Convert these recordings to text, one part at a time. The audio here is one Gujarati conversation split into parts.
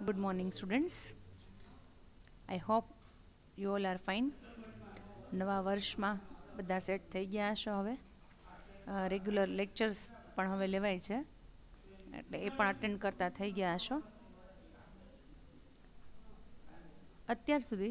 Good morning, students. I hope you all are fine. નવા વર્ષમાં બધા સેટ થઈ ગયા હશો હવે. રેગ્યુલર લેક્ચર્સ પણ હવે લેવાય છે એટલે એ પણ અટેન્ડ કરતા થઈ ગયા હશો. અત્યાર સુધી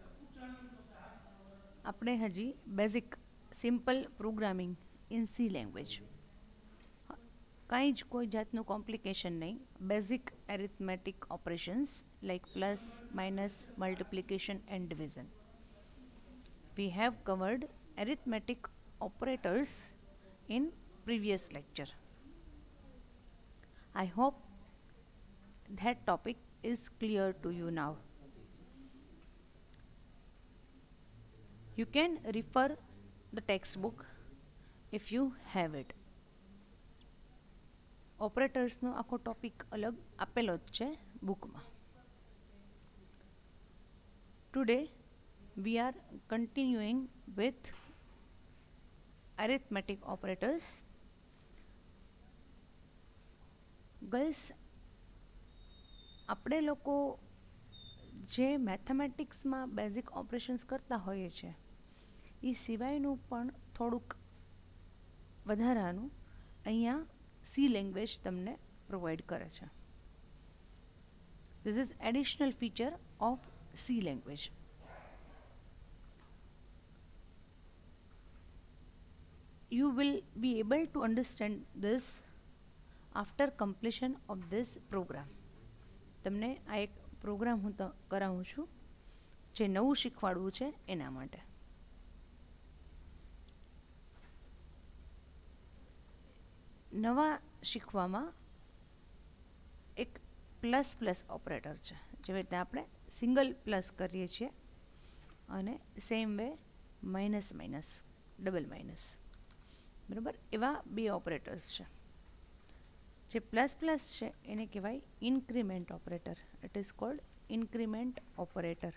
આપણે હજી basic simple programming in C language, કાંઈ જ કોઈ જાતનું કોમ્પ્લિકેશન નહીં. Basic arithmetic operations like plus, minus, multiplication and division. We have covered arithmetic operators in previous lecture. I hope that topic is clear to you now. You can refer the textbook if you have it. ઓપરેટર્સનો આખો ટોપિક અલગ આપેલો જ છે બુકમાં. Today we are continuing with arithmetic operators. Girls, આપણે લોકો જે મેથેમેટિક્સમાં બેઝિક ઓપરેશન્સ કરતા હોઈએ છીએ એ સિવાયનું પણ થોડુંક વધારાનું અહીંયા સી લેંગ્વેજ તમને પ્રોવાઈડ કરે છે. This is additional feature of C language. You will be able to understand this after completion of this program. તમને આ એક પ્રોગ્રામ હું કરાવું છું જે નવું શીખવાડવું છે એના માટે. નવા શીખવામાં એક પ્લસ પ્લસ ઓપરેટર છે, જેવી રીતે આપણે સિંગલ પ્લસ કરીએ છીએ અને same way minus minus, double minus, બરાબર, એવા બે ઓપરેટર્સ છે. જે પ્લસ પ્લસ છે એને કહેવાય increment operator. It is called increment operator.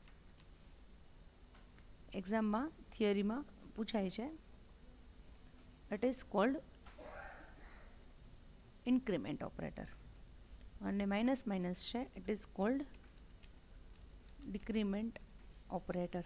એક્ઝામમાં થિયરીમાં પૂછાય છે. It is called increment operator. અને માઇનસ માઇનસ છે, it is called decrement operator.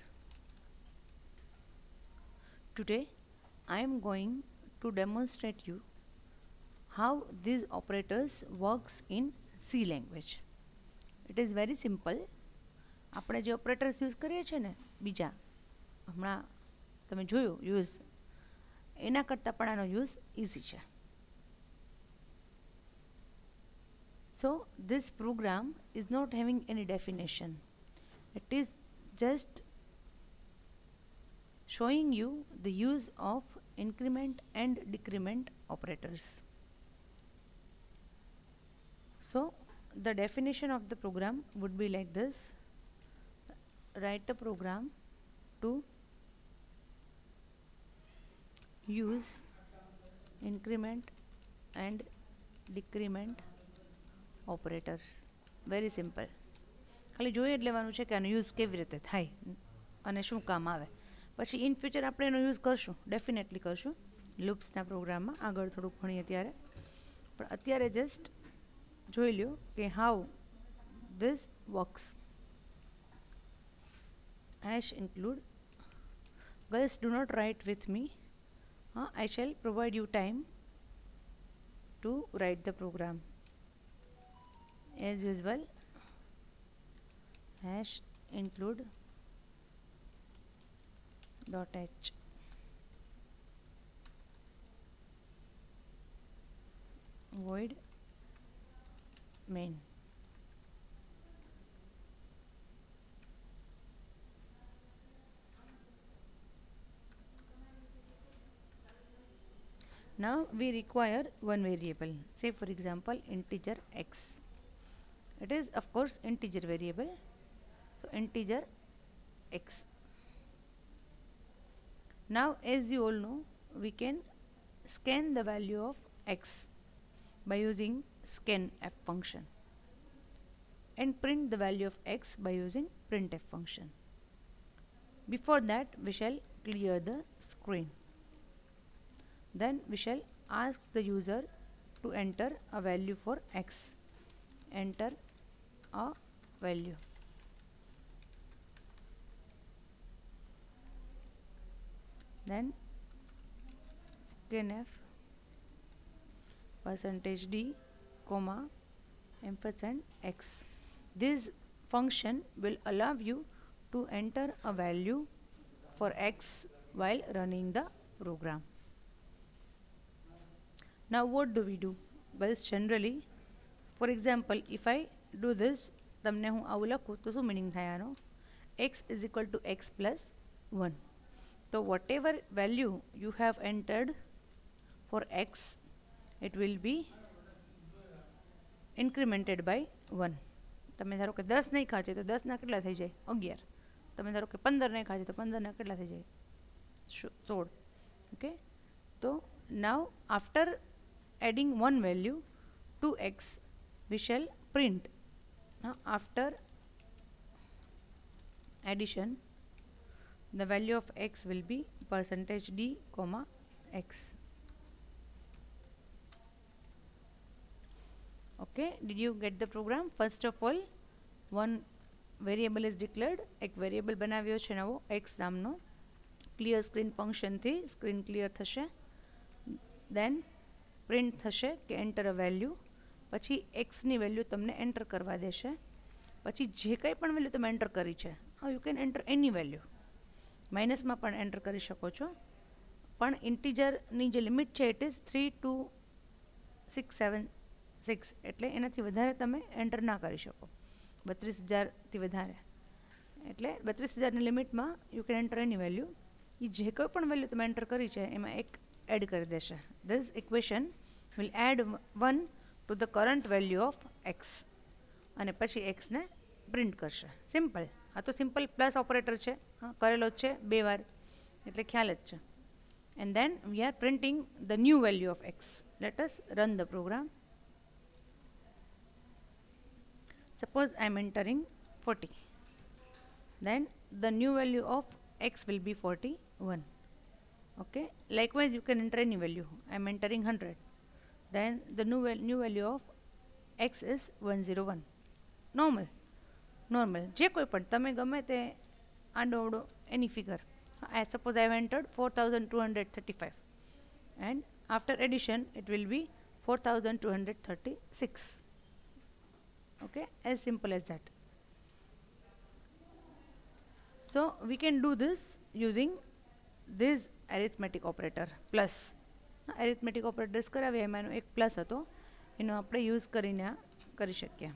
Today I am going to demonstrate you how these operators works in C language. It is very simple. આપણે જે ઓપરેટર્સ યુઝ કરીએ છીએ ને બીજા, હમણાં તમે જોયું યુઝ, એના કરતાં પણ આનો યુઝ ઇઝી છે. So this program is not having any definition. It is just showing you the use of increment and decrement operators. So the definition of the program would be like this. Write a program to use increment and decrement operators. Very simple. ખાલી જોઈ જ લેવાનું છે કે આનો યુઝ કેવી રીતે થાય અને શું કામ આવે. પછી ઇન ફ્યુચર આપણે એનો યુઝ કરશું, ડેફિનેટલી કરશું, લૂપ્સના પ્રોગ્રામમાં આગળ થોડુંક ભણીએ ત્યારે. પણ અત્યારે જસ્ટ જોઈ લ્યો કે how this works. Hash include. Girls do not write with me. I shall provide you time to write the program. As usual, hash include .h. void main. Now we require one variable, say for example integer x. It is of course integer variable, so integer x. Now as you all know, we can scan the value of x by using scanf function and print the value of x by using printf function. Before that we shall clear the screen. Then we shall ask the user to enter a value for x. Enter a value. Then scanf %d, comma, ampersand x. This function will allow you to enter a value for x while running the program. Now what do we do? Guys, generally, for example, if I do this, તમને હું આવું લખું તો શું meaning થાય આનો? X is equal to x plus 1. So whatever value you have entered for x, it will be incremented by 1. તમે ધારો કે 10 નહીં ખાચે તો 10 ના કેટલા થઈ જાય? 11. તમે ધારો કે 15 નહીં ખાચે તો 15 ના કેટલા થઈ જાય? 16. Okay. So now after adding one value to x, we shall print. Now after addition, the value of x will be %d, comma, x. Okay, did you get the program? First of all, one variable is declared. એક variable બનાવ્યો છે નવો x નામનો. Clear screen function થી screen clear થશે. Then print થશે કે enter a value. પછી x ની વેલ્યુ તમને એન્ટર કરવા દેશે. પછી જે કંઈ પણ વેલ્યુ તમે એન્ટર કરી છે, you can enter any value. માઇનસમાં પણ એન્ટર કરી શકો છો, પણ ઇન્ટીજરની જે લિમિટ છે ઇટ ઇઝ 32676, એટલે એનાથી વધારે તમે એન્ટર ના કરી શકો. 32,000થી વધારે, એટલે 32,000ની લિમિટમાં you can enter any value. એ જે કોઈ પણ વેલ્યુ તમે એન્ટર કરી છે એમાં એક એડ કરી દેશે. This equation will add 1 to the current value of x અને પછી x ને પ્રિન્ટ કરશે. સિમ્પલ. આ તો સિમ્પલ પ્લસ ઓપરેટર છે, હા કરેલો જ છે 2 વાર, એટલે ખ્યાલ જ છે. And then we are printing the new value of x. Let us run the program. Suppose I am entering 40. Then the new value of x will be 41. Okay. Likewise, you can enter any value. I am entering 100. Then the new value of x is 101. Normal. જે કોઈ પણ તમે ગમે તે આડો અવડો any figure. I suppose I have entered 4235, and after addition it will be 4236. Okay, as simple as that. So we can do this using this arithmetic operator plus. Arithmetic operators કરાવ્યા, એમાંનો એક પ્લસ હતો, એનો આપણે યુઝ કરીને કરી શકીએ.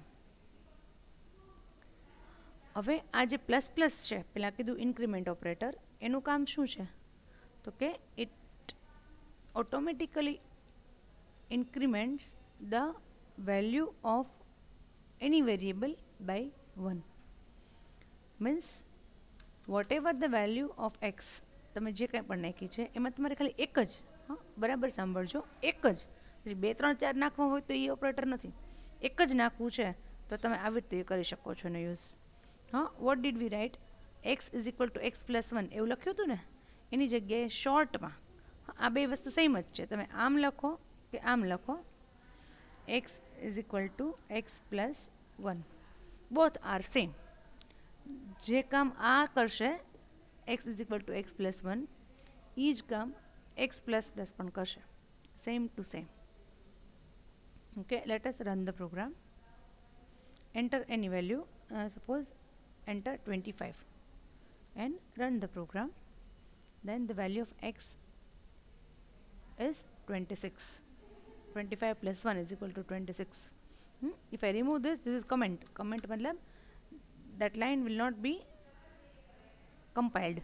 હવે આ જે પ્લસ પ્લસ છે, પહેલાં કીધું ઇન્ક્રીમેન્ટ ઓપરેટર, એનું કામ શું છે? તો કે it automatically increments the value of any variable by 1. Means whatever the value of X તમે જે કંઈ પણ નાખી છે એમાં તમારે ખાલી એક જ, હા બરાબર સાંભળજો, એક જ. પછી 2 3 4 નાખવા હોય તો એ ઓપરેટર નથી, એક જ નાખવું છે તો તમે આવી રીતે કરી શકો છો ને યુઝ. હા, what did we write? X is equal to X plus 1 એવું લખ્યું હતું ને, એની જગ્યાએ શોર્ટમાં આ બે વસ્તુ સેમ જ છે. તમે આમ લખો કે આમ લખો, X is equal to X plus 1, both are same. જે કામ આ કરશે X is equal to X plus 1, એ જ કામ x plus plus પણ કરશે, same to same. Okay, let us run the program. Enter any value, suppose enter 25 and run the program. Then the value of x is 26. 25 plus 1 is equal to 26. If I remove this, this is comment. Comment matlab that line will not be compiled.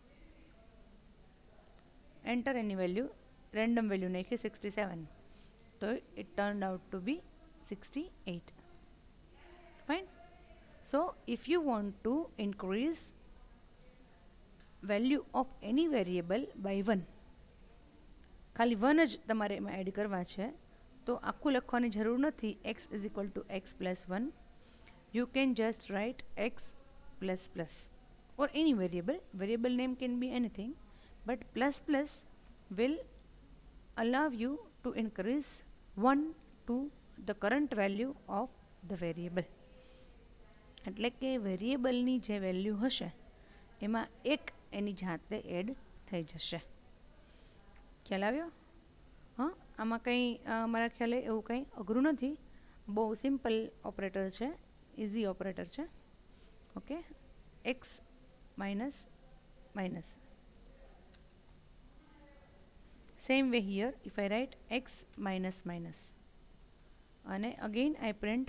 Enter any value, random value nahi 67, so it turned out to be 68. Fine. So if you want to increase value of any variable by 1, ખાલી 1 જ તમારે એમાં એડ કરવા છે, તો આખું લખવાની જરૂર નથી. x is equal to x plus 1. You can just write x plus plus or any variable. Variable name can be anything, but plus plus will allow you to increase 1 to the current value of the variable. એટલે કે વેરિયેબલની જે વેલ્યુ હશે એમાં એક એની જાતે એડ થઈ જશે. ખ્યાલ આવ્યો? હા, આમાં કંઈ મારા ખ્યાલે એવું કંઈ અઘરું નથી, બહુ સિમ્પલ ઓપરેટર છે, ઇઝી ઓપરેટર છે. Okay, X minus minus. Same way here, if I write x minus minus, and again I print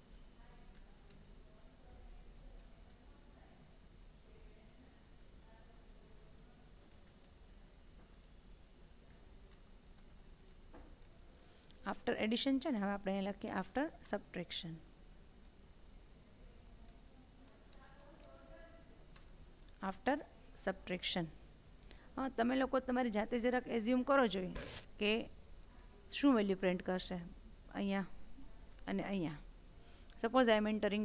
after addition છે ને, હવે આપણે અહીં લખીએ after subtraction. After subtraction. હા, તમે લોકો તમારી જાતે જરાક એઝ્યુમ કરો જોઈએ કે શું વેલ્યુ પ્રિન્ટ કરશે અહીંયા અને અહીંયા. સપોઝ આઈ એમ એન્ટરિંગ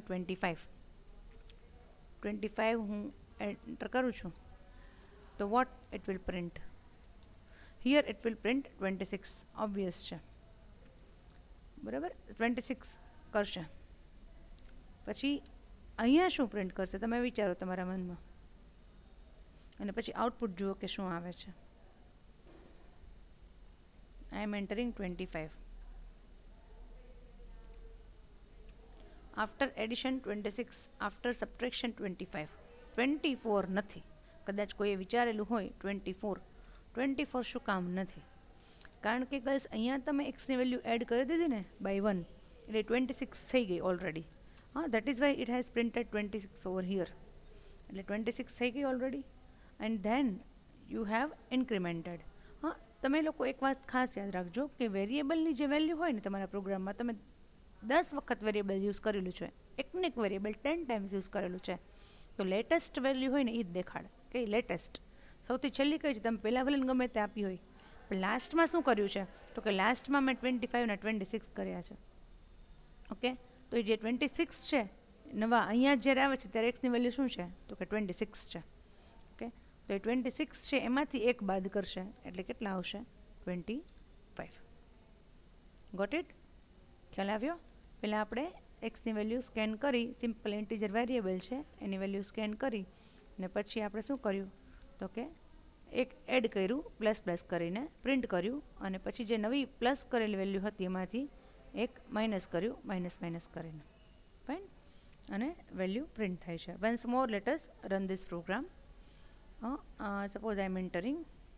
25 હું એન્ટર કરું છું, તો what it will print? Here it will print 26, obvious છે, બરાબર. 26 કરશે. પછી અહીંયા શું પ્રિન્ટ કરશે તમે વિચારો તમારા મનમાં, અને પછી આઉટપુટ જુઓ કે શું આવે છે. I am entering 25. After addition 26, after subtraction 25. 24 નથી. કદાચ કોઈએ વિચારેલું હોય 24 શું કામ નથી? કારણ કે ગર્લ્સ અહીંયા તમે એક્સની વેલ્યુ એડ કરી દીધી ને બાય 1, એટલે 26 થઈ ગઈ ઓલરેડી. હા, that is why it has printed 26 over here. એટલે 26 થઈ ગઈ already. And then you have incremented. હા, તમે લોકો એક વાત ખાસ યાદ રાખજો કે વેરિયેબલની જે વેલ્યુ હોય ને તમારા પ્રોગ્રામમાં, તમે 10 વખત વેરિયેબલ યુઝ કરેલું છે, એકને એક વેરિયેબલ 10 ટાઈમ્સ યુઝ કરેલું છે, તો લેટેસ્ટ વેલ્યુ હોય ને એ જ દેખાડે કે લેટેસ્ટ. સૌથી છેલ્લી કઈ છે, તમે પહેલાં ભલે ગમે તે આપી હોય, પણ લાસ્ટમાં શું કર્યું છે તો કે લાસ્ટમાં મેં 25 ને 26 કર્યા છે. ઓકે, તો એ જે 26 છે નવા અહીંયા જ્યારે આવે છે ત્યારે એક્સની વેલ્યુ શું છે તો કે 26 છે. ઓકે, તો એ 26 છે એમાંથી એક બાદ કરશે એટલે કેટલા આવશે? 25. Got it? ખ્યાલ આવ્યો? પહેલાં આપણે એક્સની વેલ્યુ સ્કેન કરી, સિમ્પલ ઇન્ટીજર વેરિયેબલ છે એની વેલ્યુ સ્કેન કરી, ને પછી આપણે શું કર્યું તો કે એક એડ કર્યું પ્લસ કરીને પ્રિન્ટ કર્યું, અને પછી જે નવી પ્લસ કરેલી વેલ્યુ હતી એમાંથી એક માઇનસ કર્યું માઇનસ કરીને. ફાઇન, અને વેલ્યુ પ્રિન્ટ થાય છે. Once more let us run this program. Suppose I am entering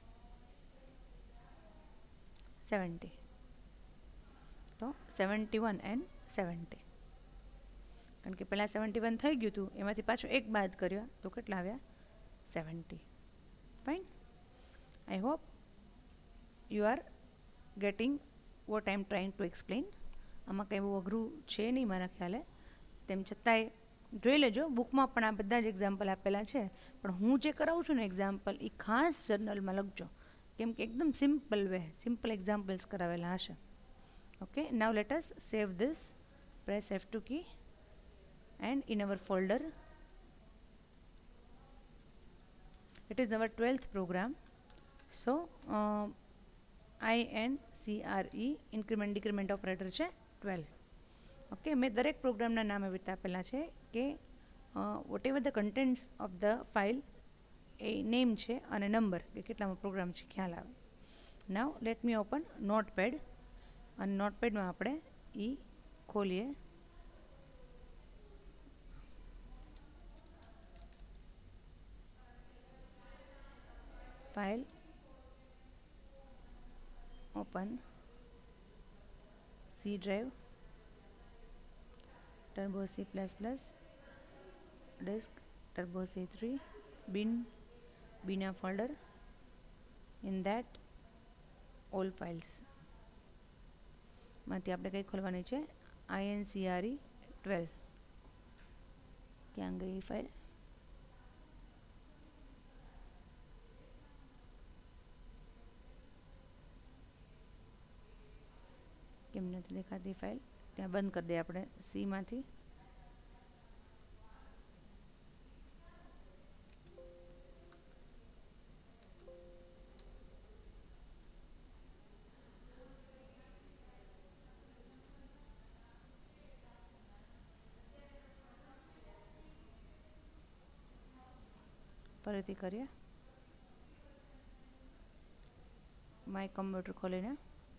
70, તો 71 and 70, કારણ કે પહેલાં 71 થઈ ગયું હતું એમાંથી પાછું એક બાદ કર્યા તો કેટલા આવ્યા? 70. Fine. I hope you are getting what I am trying to explain. આમાં કંઈ બહુ અઘરું છે નહીં મારા ખ્યાલે. તેમ છતાંય જોઈ લેજો, બુકમાં પણ આ બધા જ એક્ઝામ્પલ આપેલા છે, પણ હું જે કરાવું છું ને એક્ઝામ્પલ એ ખાસ જર્નલમાં લખજો, કેમ કે એકદમ સિમ્પલ એક્ઝામ્પલ્સ કરાવેલા હશે. Okay, now let us save this, press F2 key, and in our folder it is our 12th program. So INCRE increment decrement operator છે 12. ઓકે, મેં દરેક પ્રોગ્રામના નામ એવી રીતે આપેલા છે કે whatever the contents of the file એ નેમ છે અને નંબર કે કેટલામાં પ્રોગ્રામ છે ખ્યાલ આવે. Now let me open notepad, અને નોટપેડમાં આપણે એ ખોલીએ. File open, C drive, turbo C++, disk, turbo C3, bin folder, in that all files માંથી આપણે કઈ ખોલવાની છે? INCRE 12. ક્યાં ગઈ ફાઇલ? કેમ નથી દેખાતી ફાઇલ? ત્યાં બંધ કરી દઈએ આપણે સીમાંથી. ફરીથી કરીએ. માય કમ્પ્યુટર ખોલીને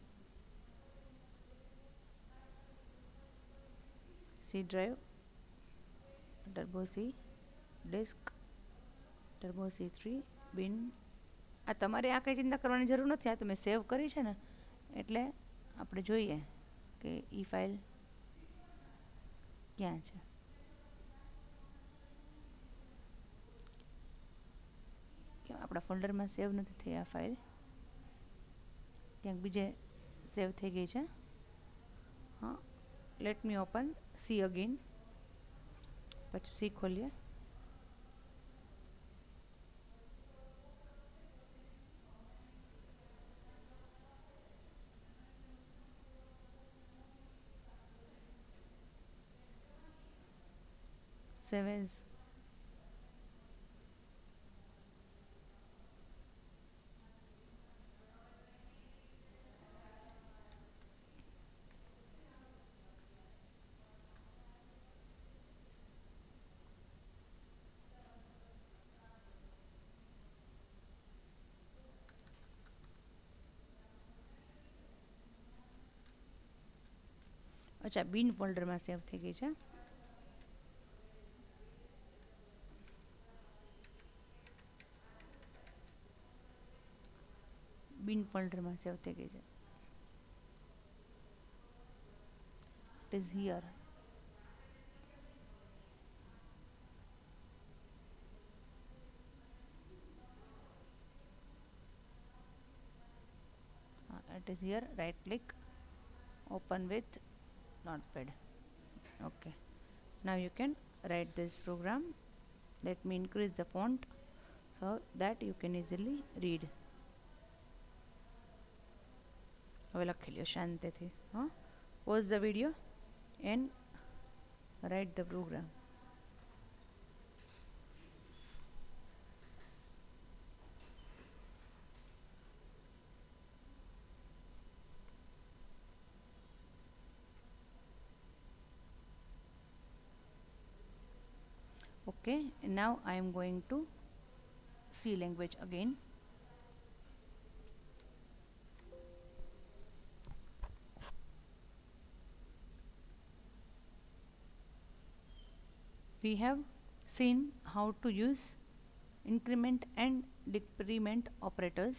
C drive, turbo C, disk, turbo C3, bin. આ તમારે આ કંઈ ચિંતા કરવાની જરૂર નથી, આ તો મેં સેવ કરી છે ને, એટલે આપણે જોઈએ કે ઈ ફાઇલ ક્યાં છે. કેમ આપણા ફોલ્ડરમાં સેવ નથી થઈ આ ફાઇલ, ક્યાંક બીજે સેવ થઈ ગઈ છે. હા, let me open C again. પછી સી ખોલીએ. Save as. અચ્છા, બિન ફોલ્ડરમાં સેવ થઈ ગઈ છે. બિન ફોલ્ડરમાં સેવ થઈ ગઈ છે. It is here. It is here. Right click, open with Notepad. Okay, now you can write this program. Let me increase the font so that you can easily read. હવે લખી લ્યો શાંતિથી. હા, pause the video and write the program. Okay, now I am going to C language again. We have seen how to use increment and decrement operators.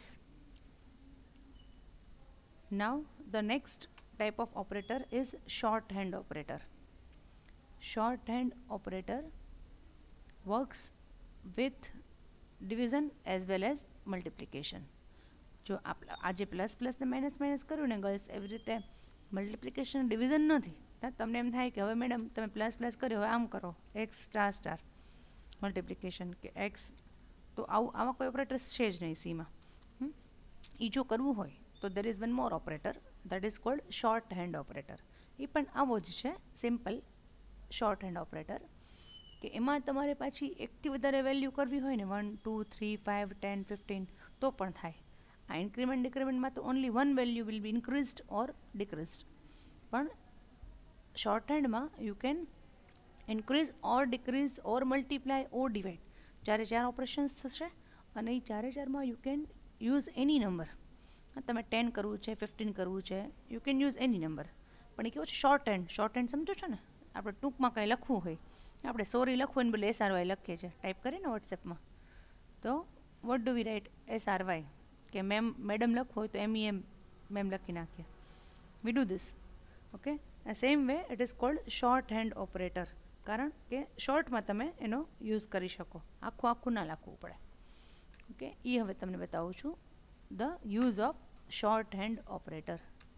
Now the next type of operator is shorthand operator. Shorthand operator works with division as well as multiplication. જો આજે પ્લસ પ્લસ ને માઇનસ માઇનસ કર્યું ને ગર્લ્સ, એવી રીતે મલ્ટિપ્લિકેશન ડિવિઝન નથી. તમને એમ થાય કે હવે મેડમ તમે પ્લસ પ્લસ કર્યો, હવે આમ કરો એક્સ સ્ટાર સ્ટાર મલ્ટિપ્લિકેશન કે એક્સ, તો આવા કોઈ ઓપરેટર્સ છે જ નહીં સીમાં. એ જો કરવું હોય તો there is one more operator, that is called short hand operator. એ પણ આવો જ છે, સિમ્પલ શોર્ટ હેન્ડ ઓપરેટર, કે એમાં તમારે પાછી એકથી વધારે વેલ્યુ કરવી હોય ને 1 2 3 5 10 15 તો પણ થાય. આ ઇન્ક્રીમેન્ટ ડિક્રીમેન્ટમાં તો only one value will be increased or decreased, પણ શોર્ટ હેન્ડમાં you can increase or decrease or multiply or divide. ચારે ચાર ઓપરેશન્સ થશે અને એ ચારે ચારમાં you can use any number. તમે 10 કરવું છે, 15 કરવું છે, you can use any number. પણ એ કેવું છે શોર્ટ હેન્ડ. શોર્ટ હેન્ડ સમજો છો ને, આપણે ટૂંકમાં કંઈ લખવું હોય, આપણે સોરી લખવું ને બદલે SRY લખીએ છીએ, ટાઈપ કરીએ ને વોટ્સએપમાં, તો what do we write SRY, કે મેડમ લખવું હોય તો MEM મેમ લખી નાખીએ. We do this. Okay, same way it is called short hand operator, કારણ કે શોર્ટમાં તમે એનો યુઝ કરી શકો, આખું ના લખવું પડે. ઓકે, એ હવે તમને બતાવું છું the use of short hand operator.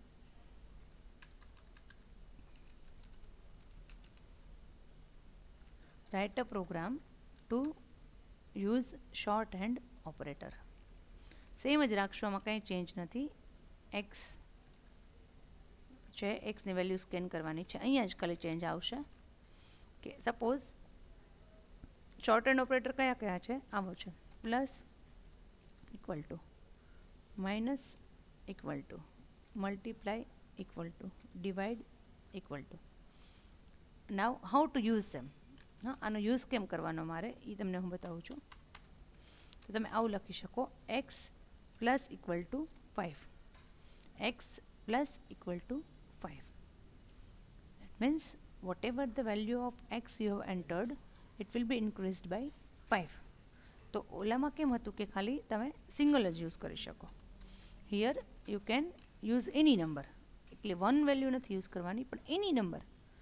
Write a program to use shorthand operator. સેમ જ રાખશો, આમાં કંઈ ચેન્જ નથી. એક્સ છે, એક્સની વેલ્યુ સ્કેન કરવાની છે, અહીંયા જ ખાલી ચેન્જ આવશે. કે સપોઝ શોર્ટહેન્ડ ઓપરેટર કયા કયા છે, આવો છે plus equal to, minus equal to, multiply equal to, divide equal to. Now how to use them. હા, આનો યુઝ કેમ કરવાનો મારે એ તમને હું બતાવું છું. તો તમે આવું લખી શકો x plus equal to 5, x plus equal to 5. That means whatever the value of x you have entered, it will be increased by 5. તો ઓલામાં કેમ હતું કે ખાલી તમે સિંગલ જ યુઝ કરી શકો. Here you can use any number, એટલે વન વેલ્યુ નથી યુઝ કરવાની પણ any number.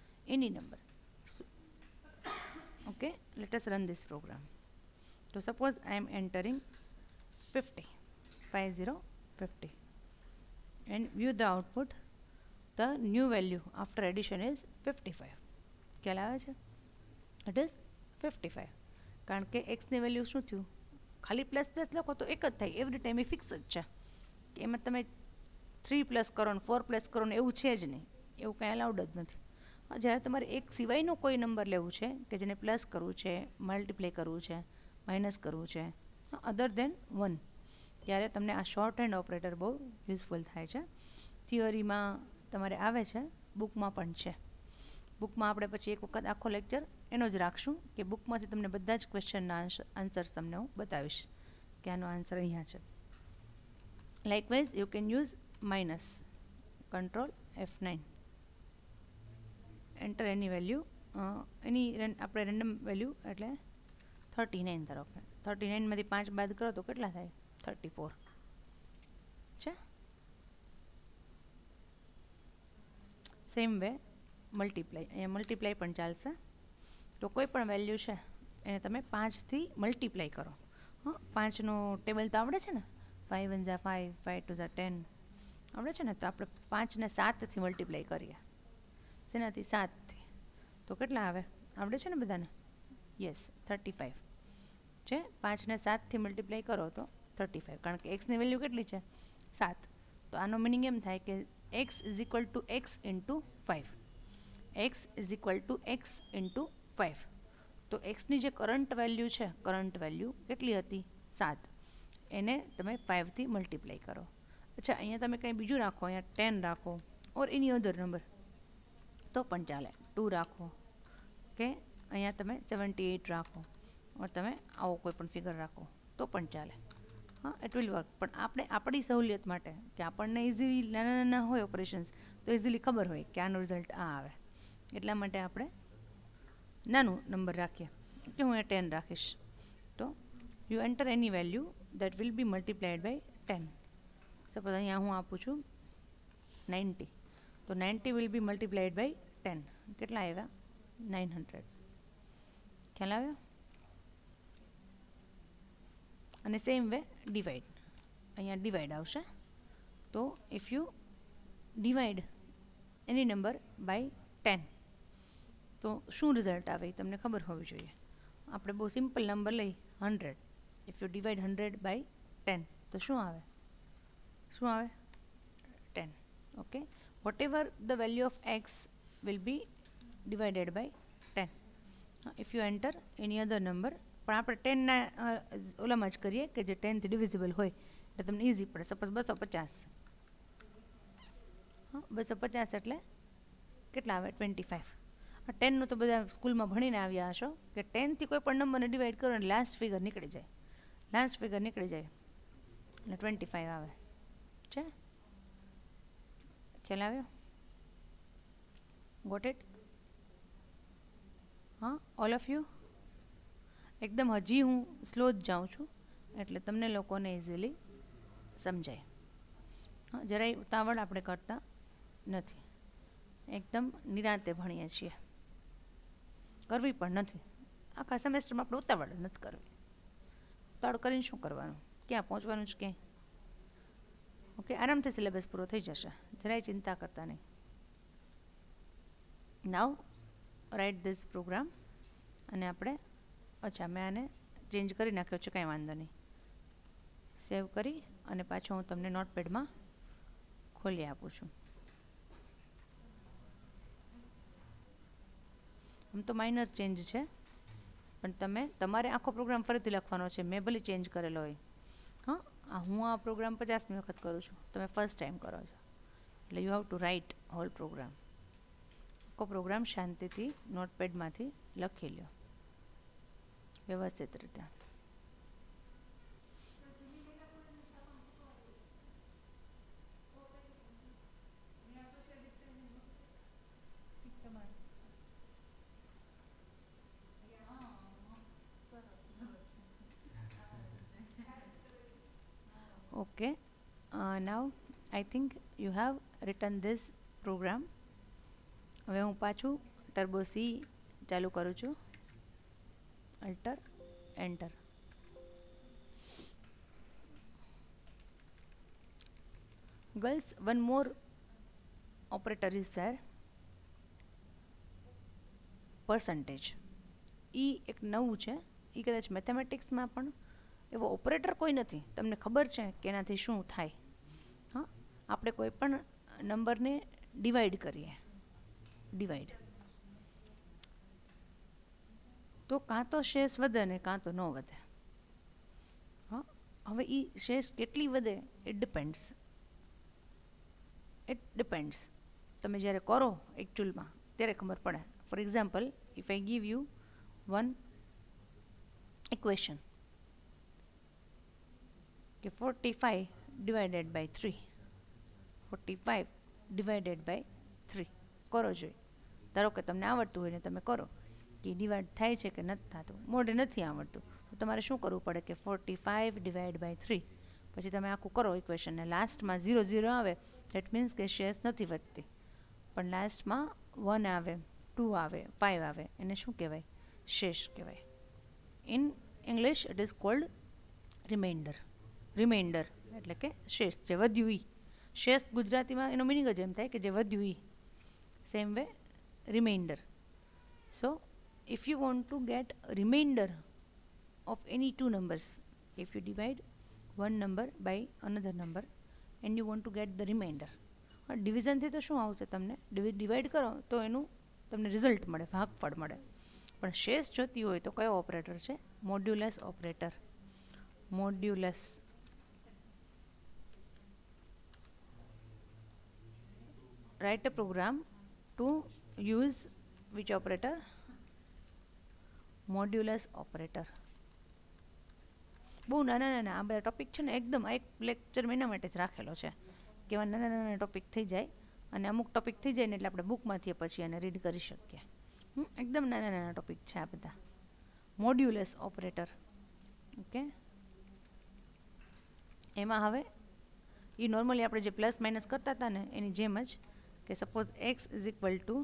Okay, let us run this program. તો suppose I am entering 50, 50 and view the output. The new value after addition is 55. ખ્યાલ આવે છે? It is 55. કારણ કે એક્સની વેલ્યુ શું થયું, ખાલી પ્લસ પ્લસ લખો તો એક જ થાય, એવરી ટાઈમ એ ફિક્સ જ છે. કે એમાં તમે 3 પ્લસ કરો ને 4 પ્લસ કરો ને એવું છે જ નહીં, એવું કાંઈ અલાઉડ જ નથી. જ્યારે તમારે એક સિવાયનો કોઈ નંબર લેવું છે કે જેને પ્લસ કરવું છે, મલ્ટીપ્લાય કરવું છે, માઇનસ કરવું છે, અધર દેન 1, ત્યારે તમને આ શોર્ટ હેન્ડ ઓપરેટર બહુ યુઝફુલ થાય છે. થિયરીમાં તમારે આવે છે, બુકમાં પણ છે. બુકમાં આપણે પછી એક વખત આખો લેક્ચર એનો જ રાખશું કે બુકમાંથી તમને બધા જ ક્વેશ્ચનના આન્સર્સ તમને હું બતાવીશ કે આનો આન્સર અહીંયા છે. Likewise you can use minus, control F9, enter any value, any આપણે રેન્ડમ વેલ્યુ એટલે 39 ધારો કે 39માંથી 5 બાદ કરો તો કેટલા થાય? 34 છે. સેમ વે મલ્ટીપ્લાય, અહીંયા મલ્ટીપ્લાય પણ ચાલશે. તો કોઈ પણ વેલ્યુ છે એને તમે 5થી મલ્ટીપ્લાય કરો. 5નું ટેબલ તો આવડે છે ને, 5 1 જા 5, 5 2 જા 10 આવડે છે ને. તો આપણે 5ને 7થી મલ્ટીપ્લાય કરીએ. શેનાથી? 7થી. તો કેટલા આવે? આવડે છે ને બધાને? યસ, 35 છે. 5ને 7થી મલ્ટીપ્લાય કરો તો 35, કારણ કે એક્સની વેલ્યુ કેટલી છે? 7. તો આનો મિનિંગ એમ થાય કે x is equal to x into 5. x is equal to x into 5. તો એક્સની જે કરંટ વેલ્યુ છે, કરંટ વેલ્યુ કેટલી હતી? 7. એને તમે 5થી મલ્ટીપ્લાય કરો. અચ્છા, અહીંયા તમે કંઈ બીજું રાખો, અહીંયા 10 રાખો ઓર એની અધર નંબર તો પણ ચાલે. 2 રાખો કે અહીંયા તમે 78 રાખો ઓર તમે આવો કોઈ પણ ફિગર રાખો તો પણ ચાલે. It will work. પણ આપણે આપણી સહુલિયત માટે કે આપણને ઇઝીલી નાના નાના હોય ઓપરેશન્સ તો ઇઝીલી ખબર હોય કે આનો રિઝલ્ટ આ આવે, એટલા માટે આપણે નાનું નંબર રાખીએ કે હું એ 10 રાખીશ. તો you enter any value that will be multiplied by 10. Suppose અહીંયા હું આપું છું 90, તો 90 વિલ બી મલ્ટીપ્લાઈડ બાય 10. કેટલા આવ્યા? 900. ખ્યાલ આવ્યો? અને સેમ વે ડિવાઈડ, અહીંયા ડિવાઈડ આવશે. તો if you divide any number by 10 તો શું રિઝલ્ટ આવે એ તમને ખબર હોવી જોઈએ. આપણે બહુ સિમ્પલ નંબર લઈ 100. ઇફ યુ ડિવાઈડ 100 બાય 10 તો શું આવે? 10. Okay, whatever the value of x will be divided by 10. If you enter any other number, પણ આપણે 10ના ઓલામાં જ કરીએ કે જે 10થી ડિવિઝિબલ હોય એટલે તમને ઇઝી પડે. સપોઝ 250. 250 એટલે કેટલા આવે? 25. 10નું તો બધા સ્કૂલમાં ભણીને આવ્યા હશો કે 10થી કોઈ પણ નંબરને ડિવાઈડ કરો અને લાસ્ટ ફિગર નીકળી જાય એટલે 25 આવે છે. ખ્યાલ આવ્યો? Got it? All of you? એકદમ હજી હું સ્લો જ જાઉં છું એટલે તમને લોકોને ઇઝીલી સમજાય. જરાય ઉતાવળ આપણે કરતા નથી, એકદમ નિરાંતે ભણીએ છીએ. કરવી પણ નથી. આખા સેમેસ્ટરમાં આપણે ઉતાવળ જ નથી કરવી. ઉતાવળ કરીને શું કરવાનું? ક્યાં પહોંચવાનું છે ક્યાંય? ઓકે, આરામથી સિલેબસ પૂરો થઈ જશે, જરાય ચિંતા કરતા નહીં. Now write this program. અને આપણે અચ્છા, મેં આને ચેન્જ કરી નાખ્યો છે, કાંઈ વાંધો નહીં. સેવ કરી અને પાછો હું તમને નોટપેડમાં ખોલી આપું છું. આમ તો માઇનર ચેન્જ છે, પણ તમારે આખો પ્રોગ્રામ ફરીથી લખવાનો છે. મેં ભલે ચેન્જ કરેલો હોય. હું આ પ્રોગ્રામ 50મી વખત કરું છું, તમે ફર્સ્ટ ટાઈમ કરો છો, એટલે you have to write whole program. આખો પ્રોગ્રામ શાંતિથી નોટપેડમાંથી લખી લો વ્યવસ્થિત રીતે. Okay, now I think you have written this program. હવે હું પાછું ટર્બો સી ચાલુ કરું છું. Alt enter. Girls, one more operator is there, percentage. એ એક નવું છે. એ કદાચ મેથેમેટિક્સમાં પણ એવો ઓપરેટર કોઈ નથી. તમને ખબર છે કે એનાથી શું થાય? હા, આપણે કોઈ પણ નંબરને ડિવાઈડ કરીએ, ડિવાઈડ તો કાં તો શેષ વધે ને કાં તો ન વધે. હા, હવે એ શેષ કેટલી વધે ઇટ ડિપેન્ડ્સ. તમે જ્યારે કરો એકચ્યુઅલમાં ત્યારે ખબર પડે. For example, if I give you one equation કે 45 ડિવાઇડેડ બાય 3, 45 ડિવાઇડેડ બાય 3 કરો જોઈએ. ધારો કે તમને આવડતું હોય ને તમે કરો કે ડિવાઈડ થાય છે કે નથી થતું. મોઢે નથી આવડતું તો તમારે શું કરવું પડે કે 45 ડિવાઈડ બાય 3 પછી તમે આખું કરો ઇક્વેશનને. લાસ્ટમાં 0 0 આવે દેટ મીન્સ કે શેષ નથી વધતી. પણ લાસ્ટમાં 1 આવે, 2 આવે, 5 આવે, એને શું કહેવાય? શેષ કહેવાય. In English it is called remainder. Remainder એટલે કે શેષ, જે વધ્યું ઈ. શેષ ગુજરાતીમાં એનો મિનિંગ જ એમ થાય કે જે વધ્યું ઈ. Same way remainder. So if you want to get remainder of any two numbers, if you divide one number by another number and you want to get the remainder, division થી તો શું આવશે? તમને ડિવાઈડ કરો તો એનું તમને રિઝલ્ટ મળે, ભાગફળ મળે. પણ શેષ જોતી હોય તો કયો ઓપરેટર છે? Modulus operator. Modulus. write a program to use which operator? Modulus operator. બહુ નાના નાના આ બધા ટોપિક છે ને, એકદમ આ એક લેક્ચર એના માટે જ રાખેલો છે કે એવા નાના નાના ટોપિક થઈ જાય અને અમુક ટોપિક થઈ જાય ને એટલે આપણે બુકમાંથી પછી એને રીડ કરી શકીએ. એકદમ નાના નાના ટોપિક છે આ બધા. Modulus operator. ઓકે, એમાં હવે એ નોર્મલી આપણે જે પ્લસ માઇનસ કરતા હતા ને એની જેમ જ કે suppose x is equal to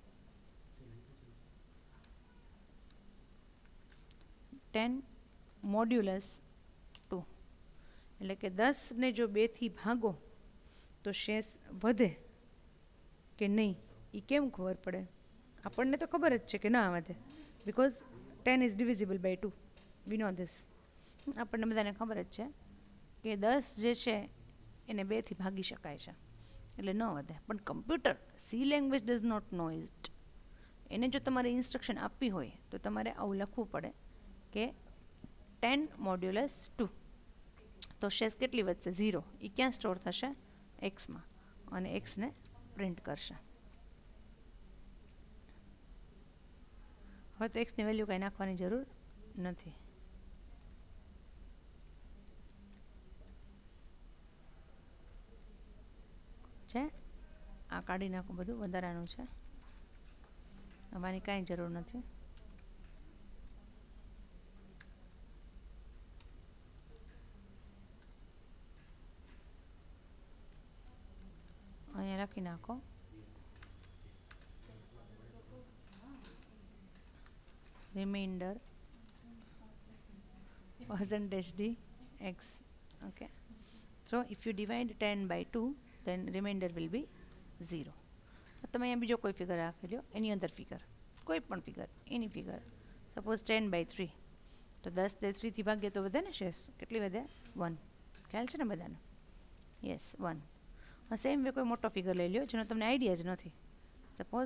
10 modulus 2, એટલે કે 10ને જો 2થી ભાગો તો શેષ વધે કે નહીં એ કેમ ખબર પડે? આપણને તો ખબર જ છે કે ના વધે, because 10 is divisible by 2. We know this. આપણને બધાને ખબર જ છે કે 10 જે છે એને 2થી ભાગી શકાય છે એટલે ન વધે. પણ computer C language does not know it. એને જો તમારે ઇન્સ્ટ્રક્શન આપવી હોય તો તમારે આવું લખવું પડે કે 10 મોડ્યુલસ 2 તો શેષ કેટલી વધશે? 0. એ ક્યાં સ્ટોર થશે? એક્સમાં. અને એક્સને પ્રિન્ટ કરશે. હવે તો એક્સની વેલ્યુ કંઈ નાખવાની જરૂર નથી. છે આ કાઢી નાખો, બધું વધારાનું છે, અમારી કાંઈ જરૂર નથી. અહીંયા લખી નાખો remainder percentage d x. Okay, so if you divide 10 by 2 then remainder will be 0. તમે અહીંયા બીજો કોઈ ફિગર રાખી લો, એની અંદર ફિગર, કોઈ પણ ફિગર, એની ફિગર. સપોઝ 10 by 3 તો 10 તે 3થી ભાગ્ય તો વધે ને શેષ? કેટલી વધે? 1. ખ્યાલ છે ને બધાને? યસ, 1. સેમ વે કોઈ મોટો ફિગર લઈ લો જેનો તમને આઈડિયા જ નથી. Suppose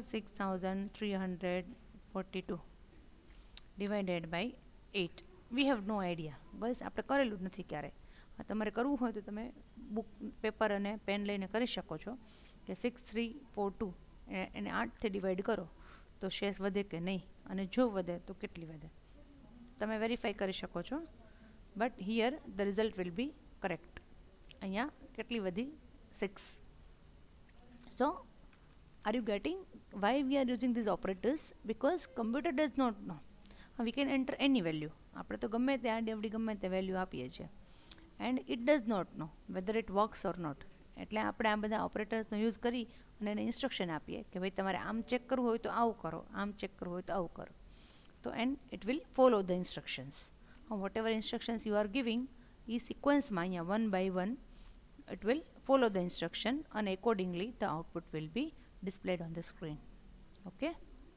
6342 divided by 8. We have no idea. બસ આપણે કરેલું જ નથી ક્યારે. તમારે કરવું હોય તો તમે બુક, પેપર અને પેન લઈને કરી શકો છો કે 6342 એને 8થી ડિવાઈડ કરો તો શેષ વધે કે નહીં, અને જો વધે તો કેટલી વધે તમે વેરીફાઈ કરી શકો છો. But here the result will be correct. અહીંયા કેટલી વધી? 6. So are you getting why we are using these operators? Because computer does not know. We can enter any value. આપણે તો ગમે તે આડી અવડી ગમે તે વેલ્યુ આપીએ છીએ. And it does not know whether it works or not. એટલે આપણે આ બધા ઓપરેટર્સનો યુઝ કરી અને એને ઇન્સ્ટ્રક્શન આપીએ કે ભાઈ તમારે આમ ચેક કરવું હોય તો આવું કરો, આમ ચેક કરવું હોય તો આવું કરો. તો and it will follow the instructions. Whatever instructions you are giving એ સિક્વન્સમાં અહીંયા 1 by 1 it will follow the instruction and accordingly the output will be displayed on the screen. Okay,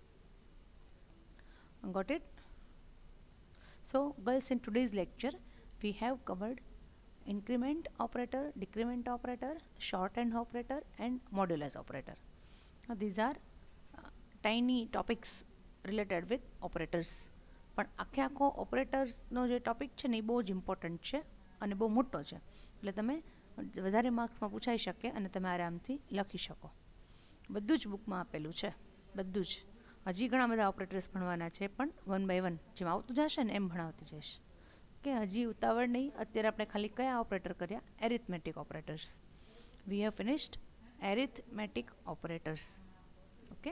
got it? So guys, in today's lecture we have covered increment operator, decrement operator, shorthand operator and modulus operator. Now these are tiny topics related with operators, પણ આખે આખો ઓપરેટર્સનો જે ટોપિક છે ને એ બહુ જ ઇમ્પોર્ટન્ટ છે અને બહુ મોટો છે, એટલે તમે વધારે માર્ક્સમાં પૂછાઈ શકે અને તમે આરામથી લખી શકો. બધું જ બુકમાં આપેલું છે, બધું જ. હજી ઘણા બધા ઓપરેટર્સ ભણવાના છે, પણ 1 by 1 જેમ આવતું જશે ને એમ ભણાવતી જઈશ. કે હજી ઉતાવળ નહીં. અત્યારે આપણે ખાલી કયા ઓપરેટર કર્યા? Arithmetic operators. We have finished arithmetic operators. Okay,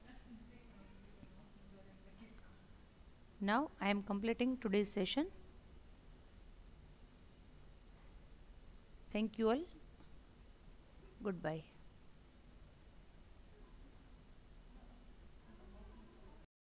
now I am completing today's session. Thank you all. Goodbye.